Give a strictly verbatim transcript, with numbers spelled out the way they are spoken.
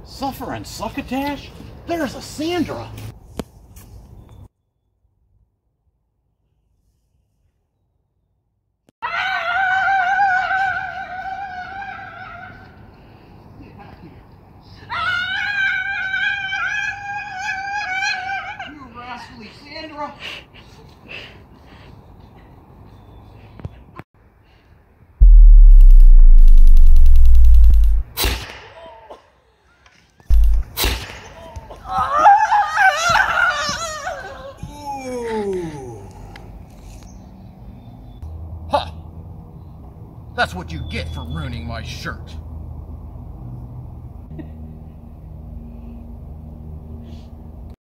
Suffering succotash? There's a Sandra! You rascally Sandra! Huh. That's what you get for ruining my shirt.